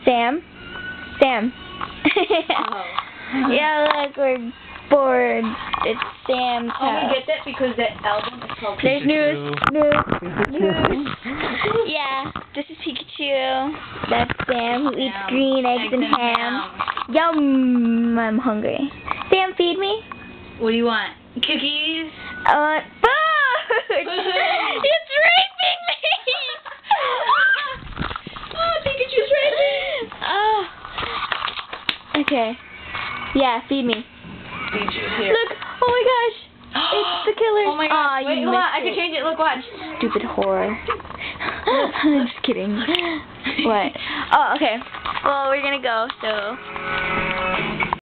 Sam? Sam. Oh. Yeah, look, we're bored. It's Sam's Oh, house. we get that because the album is called There's news. Pikachu. Yeah, this is Pikachu. That's Sam who eats Sam. green eggs and ham. Yum! I'm hungry. Sam, feed me. What do you want? Cookies? Food! It's raping me! Oh, Pikachu's raping! Oh. Okay. Yeah, feed me. Pikachu's here. Look! Oh my gosh! It's the killer. Oh my gosh. Aw, Wait, you hold on. missed I can it. change it. Look, watch. Stupid whore. I'm just kidding. What? Oh, okay. Well, we're gonna go, so...